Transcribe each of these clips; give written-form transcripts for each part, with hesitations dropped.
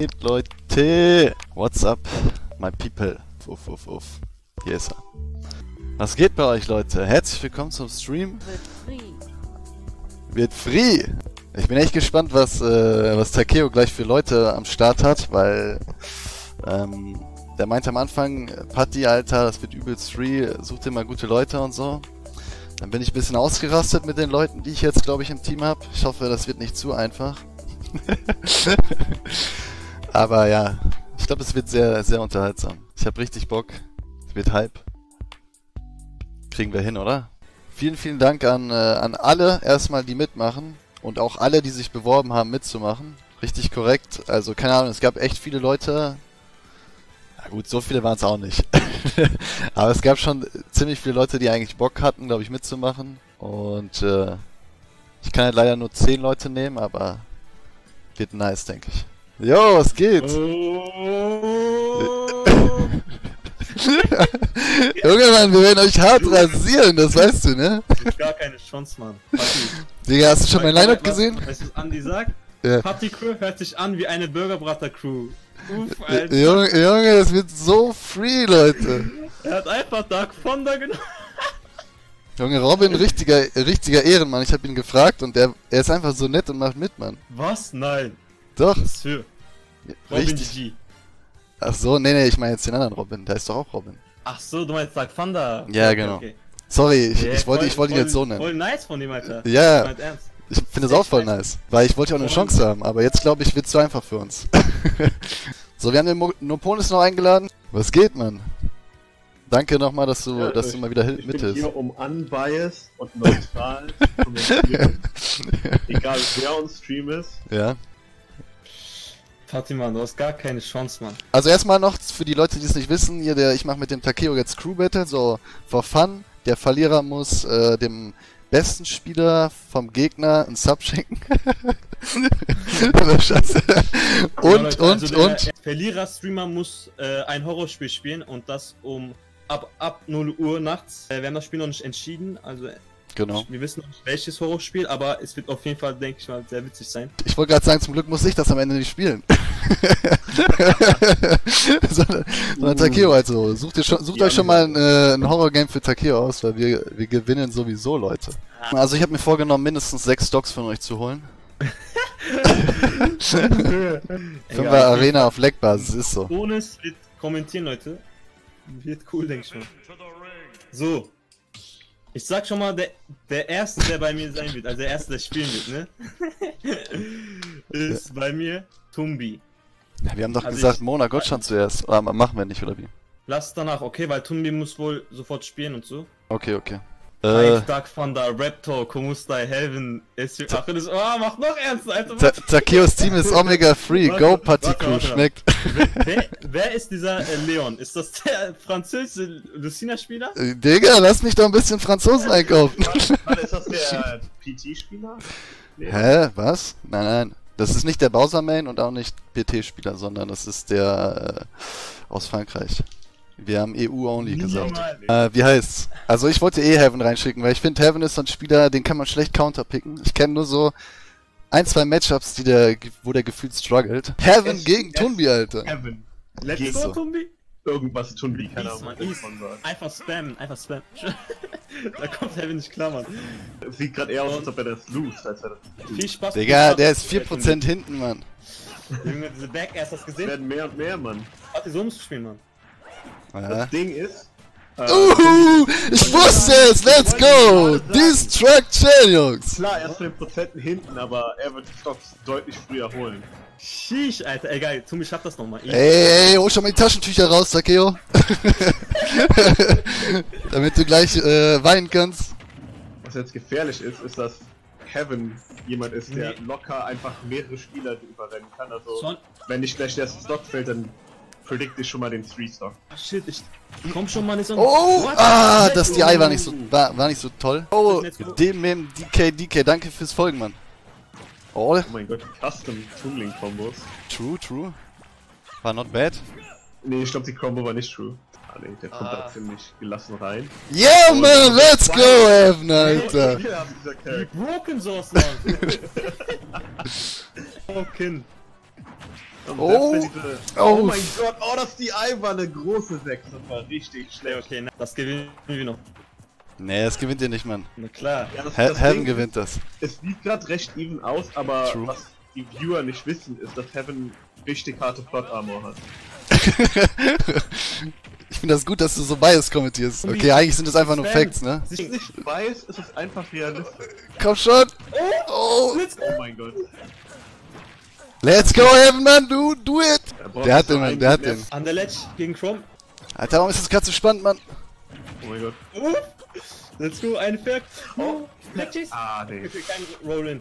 geht, Leute? What's up, my people? Uff, uff, uff. Hier ist er. Was geht bei euch, Leute? Herzlich willkommen zum Stream. Wird free! Ich bin echt gespannt, was Takeo gleich für Leute am Start hat, weil der meinte am Anfang, Patti, Alter, das wird übelst free, such dir mal gute Leute und so. Dann bin ich ein bisschen ausgerastet mit den Leuten, die ich jetzt, glaube ich, im Team habe. Ich hoffe, das wird nicht zu einfach. Aber ja, ich glaube, es wird sehr, sehr unterhaltsam. Ich habe richtig Bock. Es wird Hype. Kriegen wir hin, oder? Vielen, vielen Dank an alle erstmal, die mitmachen. Und auch alle, die sich beworben haben, mitzumachen. Richtig korrekt. Also, keine Ahnung, es gab echt viele Leute. Na gut, so viele waren es auch nicht. Aber es gab schon ziemlich viele Leute, die eigentlich Bock hatten, glaube ich, mitzumachen. Und ich kann halt leider nur 10 Leute nehmen, aber wird nice, denke ich. Jo, was geht? Junge, Mann, wir werden euch hart rasieren, das weißt du, ne? Gar keine Chance, Mann. Digga, hast du schon mein Line-Up gesehen? Weißt du, was Andi sagt? Ja. Party Crew hört sich an wie eine Burgerbrater-Crew. Uff, Alter. Junge, das wird so free, Leute. Er hat einfach Dark Fonda genommen. Junge, Robin, richtiger Ehrenmann. Ich habe ihn gefragt und er ist einfach so nett und macht mit, Mann. Was? Nein. Doch. Was für? Robin Richtig. GG. Ach so, nee, ich meine jetzt den anderen Robin. Der ist doch auch Robin. Ach so, du meinst Dark Fonda. Ja, Okay, genau. okay. Sorry, ich Ja, wollte ihn jetzt so nennen. Voll nice von ihm, Alter. Ja. Du meinst ernst. Ich finde es auch voll nice, weil ich wollte ja auch eine Chance haben, aber jetzt glaube ich, wird es zu einfach für uns. So, wir haben den Noponis noch eingeladen. Was geht, Mann? Danke nochmal, dass du mal wieder Ich bin mithilfst. hier, um unbiased und neutral zu kommentieren. Egal wer on Stream ist. Ja. Party, Mann, du hast gar keine Chance, Mann. Also erstmal noch für die Leute, die es nicht wissen, ich mache mit dem Takeo jetzt Crew Battle, so for fun. Der Verlierer muss dem besten Spieler vom Gegner einen Sub schenken. Scheiße. Der Verlierer-Streamer muss ein Horrorspiel spielen und das ab 0 Uhr nachts. Wir haben das Spiel noch nicht entschieden, also Genau. wir wissen noch nicht welches Horrorspiel, aber es wird auf jeden Fall, denke ich mal, sehr witzig sein. Ich wollte gerade sagen, zum Glück muss ich das am Ende nicht spielen. sondern Takeo, also sucht euch schon mal ein Horror-Game für Takeo aus, weil wir gewinnen sowieso, Leute. Also ich habe mir vorgenommen, mindestens 6 Stocks von euch zu holen. 5er Arena auf Leckbasis, ist so. Bonus wird kommentieren, Leute. Wird cool, denke ich mal. So. Ich sag schon mal, der Erste, der bei mir sein wird, also der Erste, der spielen wird, ne? Ist bei mir Tumbi. Ja, wir haben doch Also gesagt, Mona Gottschalk zuerst. Aber machen wir nicht, oder wie? Lass danach, okay, weil Tumbi muss wohl sofort spielen und so. Okay, okay. Dark Thunder, Raptor, Komustai, Heaven, ach, das, mach noch ernst, Alter. Takeos Team ist Omega Free, Go Party Crew, schmeckt. Wer ist dieser Leon? Ist das der französische Lucina-Spieler? Digga, lass mich doch ein bisschen Franzosen einkaufen. Warte, ist das der PT-Spieler? Nee. Hä? Was? Nein. Das ist nicht der Bowser-Main und auch nicht PT-Spieler, sondern das ist der aus Frankreich. Wir haben EU-only gesagt. Wie heißt's? Also ich wollte Heaven reinschicken, weil ich finde Heaven ist so ein Spieler, den kann man schlecht counterpicken. Ich kenne nur so 1, 2 Matchups, wo der gefühlt struggelt. Heaven gegen Tumbi, Alter. Heaven. Let's go, Tumbi? Irgendwas Tumbi, keine Easy, Ahnung. man, easy. Einfach spammen. Da kommt Heaven nicht klar, Mann. Sieht gerade eher aus, als ob er das lost, als er das. Viel Spaß. Digga, der ist 4% hinten, Mann. Junge, diese Back, erst das Es gesehen? werden mehr und mehr, Mann. Warte, so musst du spielen, Mann. Ja. Das Ding ist... Ich wusste es! Let's go! Destruction, Jungs! Klar, erst von den Prozenten hinten, aber er wird die Stocks deutlich früher holen. Sheesh, Alter, egal, Tumbi schafft das nochmal. Ey, hol schon mal die Taschentücher raus, Takeo. Damit du gleich weinen kannst. Was jetzt gefährlich ist, ist, dass Heaven jemand ist, der locker einfach mehrere Spieler überrennen kann. Also, wenn nicht gleich der Stock fällt, dann predict ich schon mal den 3-Stock. Shit, ich komm schon mal nicht so. Oh! Das DI war nicht so toll. Oh, DK, danke fürs Folgen, Mann. Oh mein Gott, Custom Toonling Combos. True. War not bad. Nee, ich glaube die Combo war nicht true. Nee, der kommt da ziemlich gelassen rein. Yeah, man, let's go, Evan, Alter. Broken Source, Mann. Broken. Oh. Oh mein Gott, oh, das DI war eine große 6. Das war richtig schlecht. Okay, das gewinnen wir noch. Nee, das gewinnt ihr nicht, Mann. Na klar. Ja, Heaven gewinnt das. Es sieht gerade recht even aus, aber True. was die Viewer nicht wissen, ist, dass Heaven richtig harte Plot Armor hat. Ich finde das gut, dass du so Bias kommentierst. Okay, eigentlich sind das einfach nur Facts, ne? Es ist nicht weiß, es ist einfach realistisch. Komm schon! Oh! Oh mein Gott. Let's go, Heaven, Mann! Do it! Der hat den, Mann, der hat den. An der Ledge gegen Chrome. Alter, warum ist das gerade so spannend, Mann? Oh mein Gott. Let's go, ein Fact. Oh, Chase. Ah, nee. Kein Roll-In.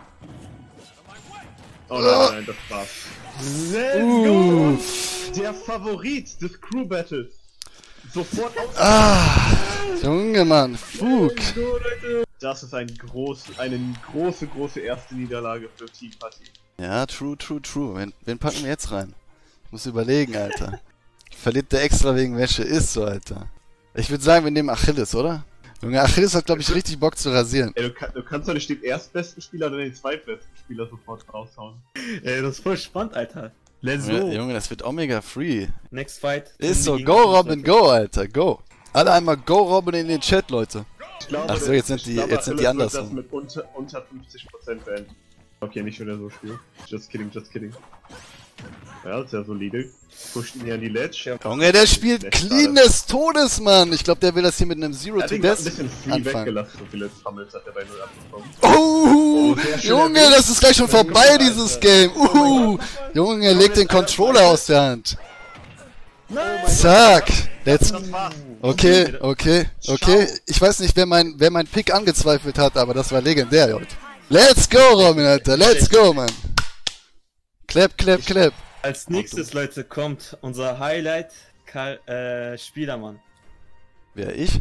Oh nein, das war's. Let's go! Der Favorit des Crew Battles. Sofort auf. Junge, Mann, Fug. Das ist eine große erste Niederlage für Team Patti. Ja, true. Wen packen wir jetzt rein? Ich muss überlegen, Alter. Verliert der extra wegen Wäsche, ist so, Alter. Ich würde sagen, wir nehmen Achilles, oder? Junge, Achilles hat, glaube ich, richtig Bock zu rasieren. Ey, du kannst doch nicht den erstbesten Spieler oder den zweitbesten Spieler sofort raushauen. Ey, das ist voll spannend, Alter. Let's go. Junge, das wird Omega free. Next fight. Ist so, go Robin, go, Alter, go. Alle einmal go Robin in den Chat, Leute. Ich glaube, Ach so, jetzt sind die anders. Das mit unter 50% beenden. Okay, nicht wieder so spielen. Just kidding. Ja, sehr solide. Pusht ihn ja an die Ledge. Junge, der spielt clean des Todes, Mann. Ich glaube, der will das hier mit einem Zero to Death ein bisschen free weggelassen, so viele Fummels hat er bei 0 abbekommen. Junge, das ist gleich schon vorbei, dieses Game. Junge, leg den Controller aus der Hand. Zack. Okay. Ich weiß nicht, wer mein Pick angezweifelt hat, aber das war legendär, Leute. Let's go, Robin, Alter. Let's go, Mann. Clap. Als nächstes, Leute, kommt unser Highlight-Spielermann. Wer, ich?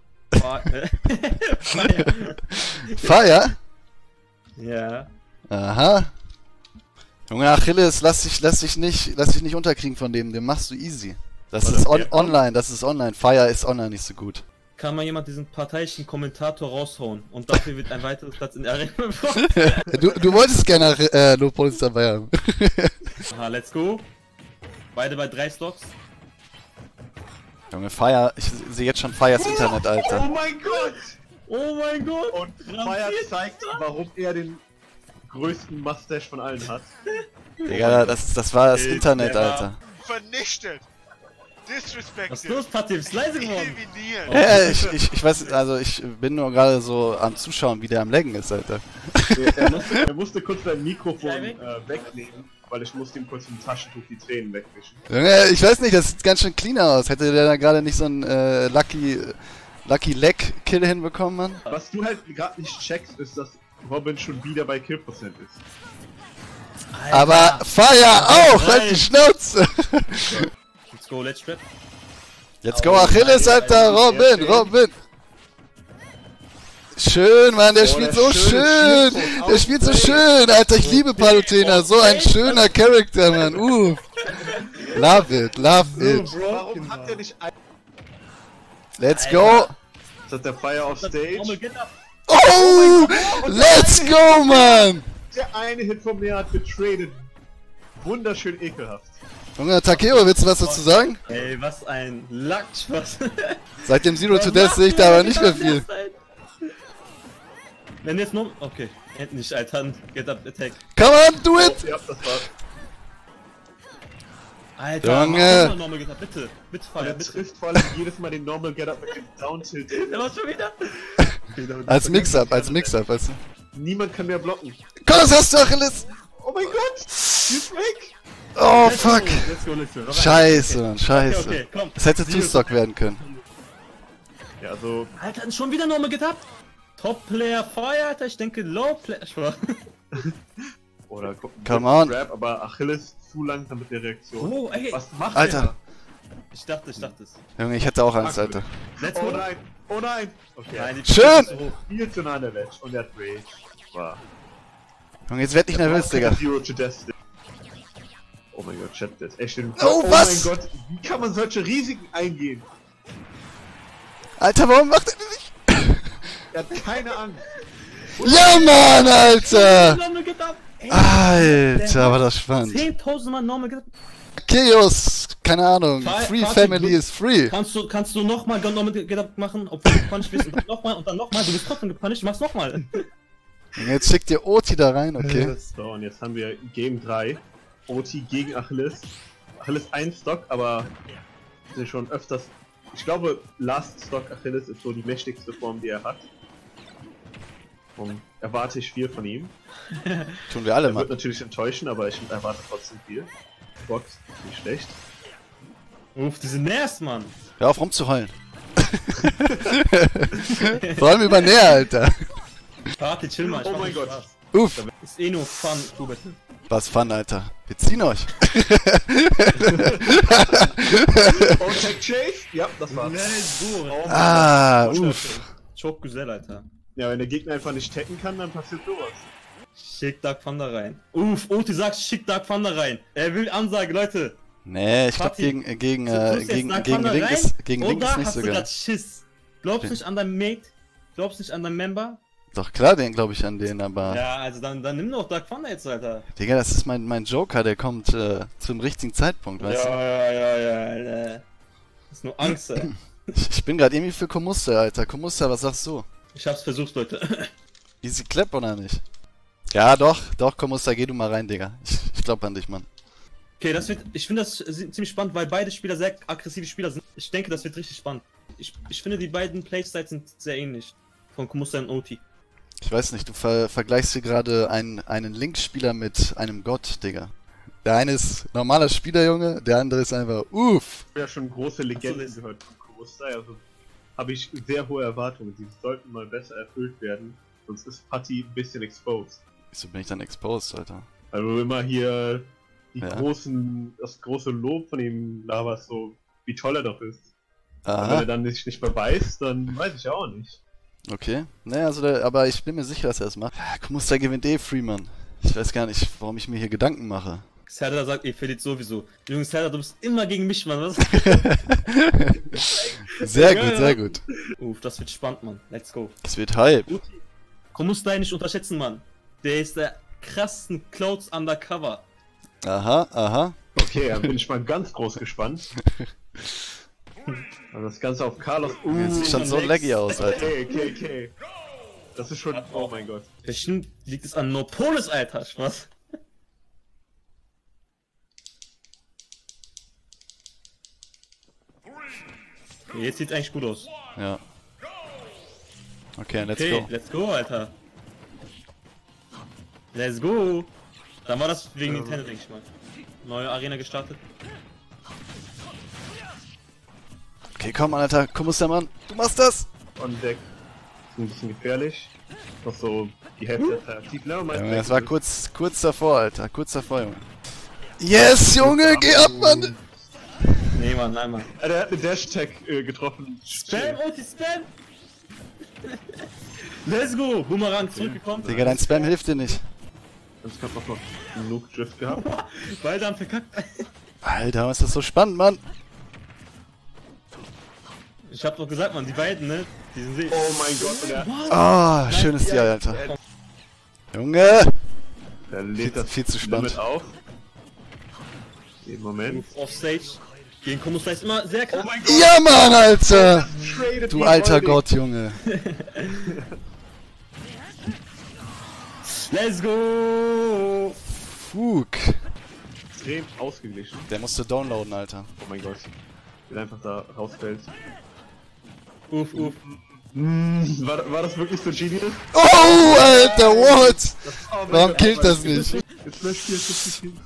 Fire. Fire? Ja. Aha. Junge, Achilles, lass dich nicht unterkriegen von dem machst du easy. Das ist online, Fire ist online nicht so gut. Kann mal jemand diesen parteiischen Kommentator raushauen und dafür wird ein weiteres Platz in der Arena bekommen? du wolltest gerne Low Polis dabei haben. Aha, let's go. Beide bei 3 Stocks. Junge, Fire, ich sehe jetzt schon Fires Internet, Alter. Oh mein Gott! Und Fire zeigt, warum er den größten Mustache von allen hat. Digga, das war das Internet, Alter. Vernichtet! Disrespected! Was ist los, Patti? Ist leise geworden? Ich weiß, also ich bin nur gerade so am Zuschauen, wie der am Laggen ist, Alter. Er musste kurz sein Mikrofon wegnehmen, weil ich musste ihm kurz im Taschentuch die Tränen wegwischen. Junge, ich weiß nicht, das sieht ganz schön clean aus. Hätte der da gerade nicht so einen Lucky Leg Kill hinbekommen, Mann? Was du halt gerade nicht checkst, ist, dass Robin schon wieder bei Killprozent ist. Alter. Aber Fire auch! Halt die Schnauze! Let's go, let's trap. Jetzt go Achilles, Alter! Robin! Schön, Mann, der spielt so schön! Der spielt so schön! Alter, ich liebe Palutena! So ein schöner Charakter, Mann! Love it! Warum hat der nicht ein... Let's go! Ist das der Fire off Stage? Oh! Let's go, Mann! Der eine Hit von mir hat getradet. Wunderschön ekelhaft. Junge, Takeo, willst du was dazu sagen? Ey, was ein Lackspaß. Seit dem Zero to Death sehe ich da aber nicht mehr viel. Wenn jetzt nur... Okay, endlich, Alter. Get up, attack. Come on, do it! Ja, das war's. Alter, Junge! Normal Get Up, bitte. Bitte, Fire, Der bitte. trifft vor allem jedes Mal den Normal Get Up mit dem Down Tilt. Der war schon wieder. Als Mix-Up, weißt du. Niemand kann mehr blocken. Komm, das hast du, Achilles! Oh mein Gott! Die ist weg! Oh, fuck! Let's go. Scheiße, Mann, scheiße. Okay, komm. Das hätte Two-Stock werden können. Ja, also... Alter, schon wieder Normal Get Up. Top-Player Fire, Alter. Ich denke Low-Player... Oder Come on. Grab, aber Achilles zu langsam mit der Reaktion. Oh, ey. Was macht Alter. der? Ich dachte es. Junge, ich hätte auch Angst, Alter. Let's Oh go. nein! Oh nein! Okay. Nein, die Schön! ist so hoch. Viel zu nah an der Ledge und er hat Rage. Wow. Junge, jetzt werd ich nervös, Digga. Zero to Death. Oh mein Gott, Chat, das ist echt schön. Oh, was? mein Gott, wie kann man solche Risiken eingehen? Alter, warum macht er das nicht? Er hat keine Angst. Ja, Mann, Alter! Normal Get Up. Alter, war das spannend. 10.000 Mal normal Get-Up. Chaos, keine Ahnung. Free Family is free. Kannst du nochmal normal Get-Up machen, obwohl du gepunished bist, und dann nochmal und dann nochmal. Du bist trotzdem gepunished, mach's nochmal. Jetzt schickt ihr Oti da rein, okay? So, und jetzt haben wir Game 3. Oti gegen Achilles. Achilles ein Stock, aber sind schon öfters. Ich glaube, Last Stock Achilles ist so die mächtigste Form, die er hat. Und erwarte ich viel von ihm. Tun wir alle Er mal. wird natürlich enttäuschen, aber ich erwarte trotzdem viel. Box, nicht schlecht. Uff, diese Nervs, Mann. Hör auf rumzuheulen. Vor allem über Nähe, Alter. Party, chill mal. Oh mein Gott. Uff. Ist eh nur Fun, Hubert. Was Fun, Alter. Wir ziehen euch. Oh, Tech Chase? Ja, das war's. Let's go. Uff. Choke Gesell, Alter. Ja, wenn der Gegner einfach nicht tacken kann, dann passiert sowas. Schick Dark Thunder rein. Uff, Oti sagt, schick Dark Thunder rein. Er will Ansage, Leute. Nee, ich glaube Party. gegen Dark Thunder Link rein, ist nicht oder hast so du geil. grad Schiss? Glaubst nicht an deinen Mate? Glaubst nicht an deinen Member? Doch klar, den glaube ich an den, aber... Ja, also dann nimm doch Dark Thunder jetzt, Alter. Digga, das ist mein Joker, der kommt zum richtigen Zeitpunkt, weißt du? Ja. Das ist nur Angst, ey. Ich bin gerade irgendwie für Komusta, Alter. Komusta, was sagst du? Ich hab's versucht, Leute. Easy Clap oder nicht? Ja, doch, Komusta, geh du mal rein, Digga. Ich glaub an dich, Mann. Okay, ich finde das ziemlich spannend, weil beide Spieler sehr aggressive Spieler sind. Ich denke, das wird richtig spannend. Ich finde, die beiden Playstyles sind sehr ähnlich. Von Komusta und Oti. Ich weiß nicht, du vergleichst hier gerade einen Link-Spieler mit einem Gott, Digga. Der eine ist normaler Spieler, Junge, der andere ist einfach uff. Ich habe ja schon große Legenden gehört von Komusta, also habe ich sehr hohe Erwartungen. Die sollten mal besser erfüllt werden, sonst ist Patti ein bisschen exposed. Wieso bin ich dann exposed, Alter? Also immer hier die Ja. das große Lob von ihm laberst, so wie toll er doch ist. Und wenn Aha, er dann nicht beweist, dann weiß ich auch nicht. okay. Naja, also aber ich bin mir sicher, dass er es macht. Komusta gewinnt eh free, Mann. Ich weiß gar nicht, warum ich mir hier Gedanken mache. Serdar sagt, ihr verliert sowieso. Junge, Serdar, du bist immer gegen mich, Mann, was? Sehr Ja, gut, ja. sehr gut. Uff, das wird spannend, Mann. Let's go. Es wird Hype. Komusta nicht unterschätzen, Mann. Der ist der krassen Clouds undercover. Aha. Okay, dann bin ich mal ganz groß gespannt. Also das Ganze auf Carlos. Jetzt sieht schon so Lex. laggy aus, Alter. Okay. Das ist schon. Oh mein Gott. Bestimmt liegt es an Nopolis, Alter. Spaß. Okay, jetzt sieht's eigentlich gut aus. Ja. Okay, let's Okay, go. let's go, Alter. Let's go. Dann war das wegen Nintendo, denke ich mal. Neue Arena gestartet. Okay, komm, Alter. Komusta, Mann. Du machst das. On Deck. Ist ein bisschen gefährlich. Noch so die Hälfte der Zeit aktiv. Junge, das war kurz davor, Alter. Kurz davor, Junge. Yes, Junge, geh ab, Mann. Nee, Mann, nein, Mann. Der hat eine Dash-Tag getroffen. Spam, Ulti, Spam! Let's go! Boomerang zurückgekommen. Digga, dein Spam hilft dir nicht. Und ich hab noch einen Nuke-Drift gehabt. Beide haben verkackt. Alter, was ist das so spannend, Mann? Ich hab doch gesagt, Mann, die beiden, ne? Die sind sehr. Oh mein Gott, und Ah, schönes Tier, Alter. Junge! der lädt das Viel zu spannend. Limit auf. Jeden Moment. Offstage. Gegen Komusta ist immer sehr krass. mein Ja, Mann, Alter! Traded Du me alter already. Gott, Junge. Let's go! Fug. Extrem ausgeglichen. Der musste downloaden, Alter. Oh mein Gott. Wie er einfach da rausfällt. Uff. War das wirklich so genius? Oh, Alter, what? Oh mein Warum Gott, killt aber das nicht? Jetzt löscht hier 50 hin.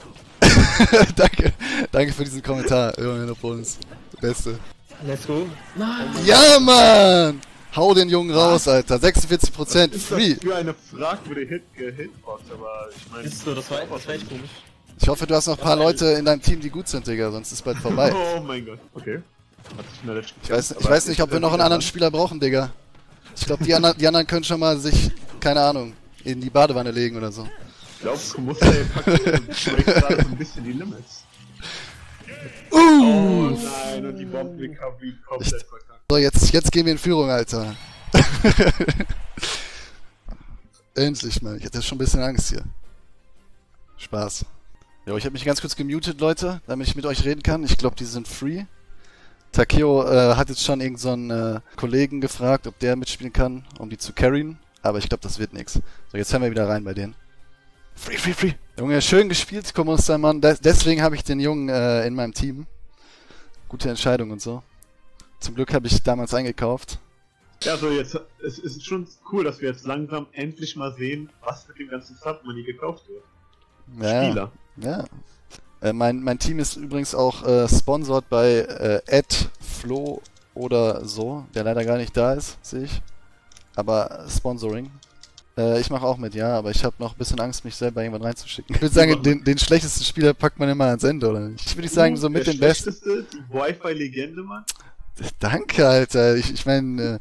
Danke für diesen Kommentar, Junge, Nopolis. Beste. Let's go. Nein! Ja, Mann! Hau den Jungen raus, Alter. 46% Ist free. das für eine fragwürdige Hitbox, aber ich meine. Ist so, das war echt komisch. Ich hoffe, du hast noch ein paar Leute in deinem Team, die gut sind, Digga, sonst ist bald vorbei. Oh mein Gott. Okay. Hat sich in der letzten Ich weiß nicht, ob wir noch einen anderen Spieler brauchen, Digga. Ich glaube, die anderen können schon mal sich, keine Ahnung, in die Badewanne legen oder so. Ich glaube, Komusta packt gerade so ein bisschen die Limits. Oh nein, und die Bomb-Recovery komplett verkackt. So, jetzt gehen wir in Führung, Alter. Endlich, Mann. Ich hatte schon ein bisschen Angst hier. Spaß. Jo, ich habe mich ganz kurz gemutet, Leute, damit ich mit euch reden kann. Ich glaube, die sind free. Takeo hat jetzt schon irgend so einen Kollegen gefragt, ob der mitspielen kann, um die zu carryen. Aber ich glaube, das wird nix. So, jetzt hören wir wieder rein bei denen. Free. Junge, schön gespielt, Komuster, Mann. Deswegen habe ich den Jungen in meinem Team. Gute Entscheidung und so. Zum Glück habe ich damals eingekauft. Ja, so jetzt, es ist schon cool, dass wir jetzt langsam endlich mal sehen, was mit dem ganzen Submoney gekauft wird. Ja, Spieler. Ja. Mein Team ist übrigens auch sponsored bei @flo oder so, der leider gar nicht da ist, sehe ich. Aber Sponsoring. Ich mache auch mit, ja, aber ich habe noch ein bisschen Angst, mich selber irgendwann reinzuschicken. Ich würde sagen, den schlechtesten Spieler packt man immer ans Ende, oder nicht? Ich würde sagen, so mit den besten. Die Wi-Fi-Legende, Mann. Danke, Alter. Ich meine,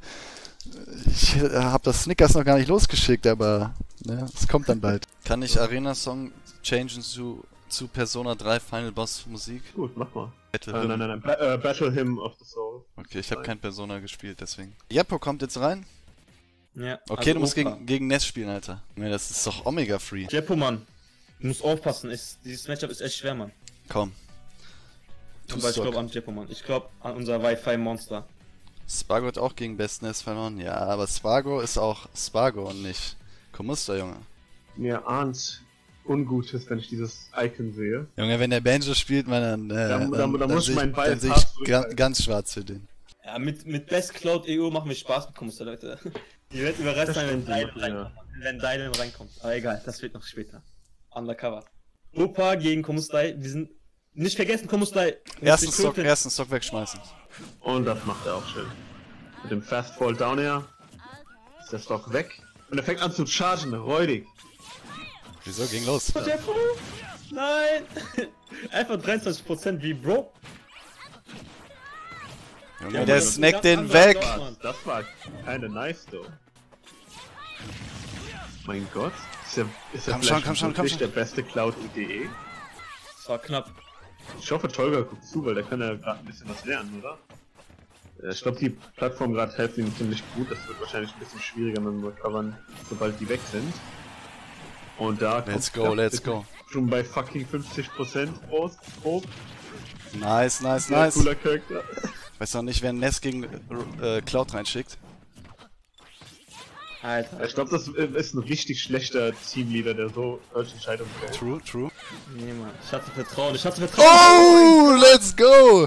ich habe das Snickers noch gar nicht losgeschickt, aber ne, es kommt dann bald. Kann ich Arena-Song changen zu Persona 3 Final Boss Musik? Gut, mach mal. Battle Hymn. Nein. Battle Hymn of the Soul. Okay, ich habe kein Persona gespielt, deswegen. Jeppo kommt jetzt rein. Ja. Okay, also du musst Opa. gegen Ness spielen, Alter. Ne, das ist doch Omega Free. Jeppo, Mann. Du musst aufpassen, dieses Matchup ist echt schwer, Mann. Komm. Aber ich glaube an Jeppo, Mann. Ich glaube an unser Wi-Fi-Monster. Spargo hat auch gegen Best Ness verloren. Ja, aber Spargo ist auch Spargo und nicht Komuster, Junge. Mir ahnt Ungutes, wenn ich dieses Icon sehe. Junge, wenn der Banjo spielt, man, dann muss sehe mein ich, Ball dann sehe hart ich ganz schwarz für den. Ja, mit Best Cloud EU machen wir Spaß mit Komuster, Leute. Ihr werdet überrascht sein, wenn Dylan reinkommt. Aber egal, das wird noch später. Undercover. Opa gegen Komustai. Wir sind. Nicht vergessen, Komustai. Ersten Stock wegschmeißen. Und das macht er auch schön. Mit dem Fast Fall Down Air ist der Stock weg. Und er fängt an zu chargen, räudig. Wieso? Ging los. Nein! Einfach 23% wie Bro. Junge, Ja, der Mann, snackt das ist ein den ganz weg. anderer Mann. Das war kinda nice, though. Mein Gott. Ist er Komm schon. der beste Cloud.de? Das war knapp. Ich hoffe, Tolga guckt zu, weil der kann ja gerade ein bisschen was lernen, oder? Ich glaube, die Plattform gerade hilft ihm ziemlich gut. Das wird wahrscheinlich ein bisschen schwieriger mit dem Recovern, sobald die weg sind. Und da Let's kommt go. schon bei fucking 50% raus. Nice. Cooler Charakter. Weiß noch nicht, wer Ness gegen Cloud reinschickt. Alter. Ich glaube, das ist ein richtig schlechter Teamleader, der so solche Entscheidungen fällt. True. Nee, Mann. Ich hatte Vertrauen. Oh, let's go!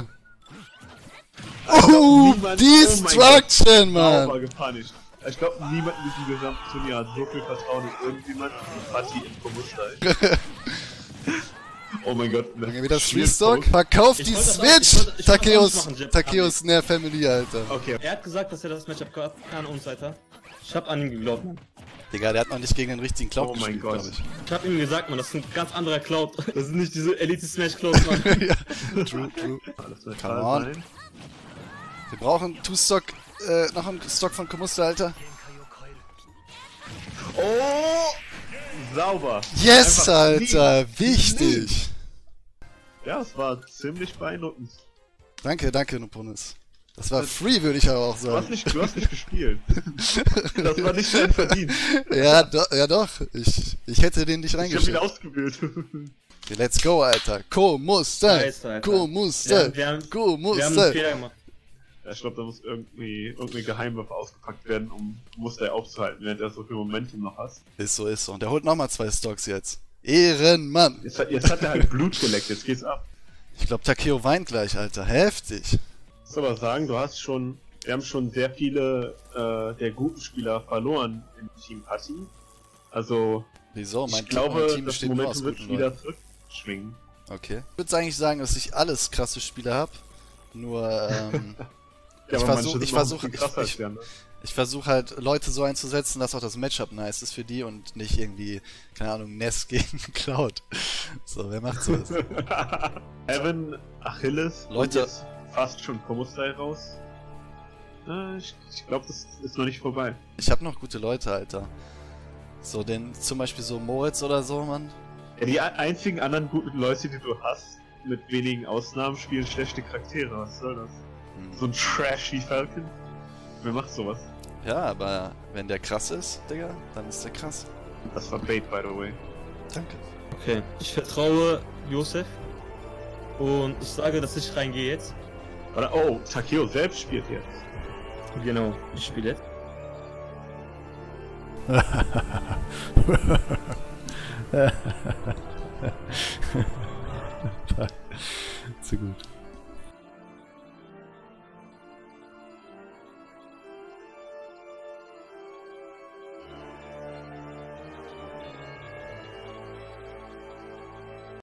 Oh, Niemand- Destruction, Mann! Mann! Gepanischt. Ich glaube, niemand in diesem gesamten Turnier hat so viel Vertrauen in irgendjemand wie Fatih im Komuster. Oh mein Gott. Dann wieder Restock. Verkauf die Ich wollte das auch- Switch! ich wollte das auch nicht machen, Takeos Snare Family, Alter. Okay. Er hat gesagt, dass er das Matchup kann uns, Alter. Ich hab an ihn geglaubt, Mann. Digga, der hat noch nicht gegen den richtigen Cloud Oh mein gespielt, Gott. glaube ich. Ich hab ihm gesagt, Mann, das ist ein ganz anderer Cloud. Das sind nicht diese Elite-Smash-Clouds, Mann. Ja, true. Alles wird Come klar on. sein. Wir brauchen Two-Stock, noch einen Stock von Komuster, Alter. Oh! Sauber. Yes, Einfach Alter, clean. wichtig. Ja, es war ziemlich beeindruckend. Danke, Nuponis. Das war free, würde ich aber auch Du hast sagen. nicht gespielt. Das war nicht dein Verdienst. Ja, doch. Ich hätte den nicht Ich hab ihn reingeschickt. ausgewählt. Let's go, Alter. Komuster. Nice, Alter. Komuster. Wir haben einen Komuster. Fehler gemacht. Ja, ich glaube, da muss irgendeine Geheimwaffe ausgepackt werden, um Muster aufzuhalten, während er so viel Momentum noch hast. Ist so. Und der holt nochmal 2 Stocks jetzt. Ehrenmann. Jetzt hat er halt Blut geleckt, jetzt geht's ab. Ich glaube, Takeo weint gleich, Alter. Heftig. Ich muss aber sagen, wir haben schon sehr viele der guten Spieler verloren im Team Patti. Also, Wieso? ich glaube, Team das besteht nur aus Momentum wird guten wieder Leuten. zurückschwingen. Okay. Ich würde eigentlich sagen, dass ich alles krasse Spieler habe. Nur, Ja, Ich aber versuch- manche sind ich noch ein versuch- bisschen krasser als ich- die anderen. ich versuche halt Leute so einzusetzen, dass auch das Matchup nice ist für die und nicht irgendwie, keine Ahnung, Ness gegen Cloud. So, wer macht sowas? Evan, Achilles, Leute- und jetzt fast schon Komustai raus. Ich glaube, das ist noch nicht vorbei. Ich habe noch gute Leute, Alter. So, zum Beispiel so Moritz oder so, Mann. Ja, die einzigen anderen guten Leute, die du hast, mit wenigen Ausnahmen, spielen schlechte Charaktere. Was soll das? Hm. So ein trashy Falcon? Wer macht sowas? Ja, aber wenn der krass ist, Digga, dann ist der krass. Das war Bait, by the way. Danke. Okay, ich vertraue Josef und ich sage, dass ich reingehe jetzt. Oder, oh, Takeo selbst spielt jetzt. Genau, ich spiele jetzt. Zu gut.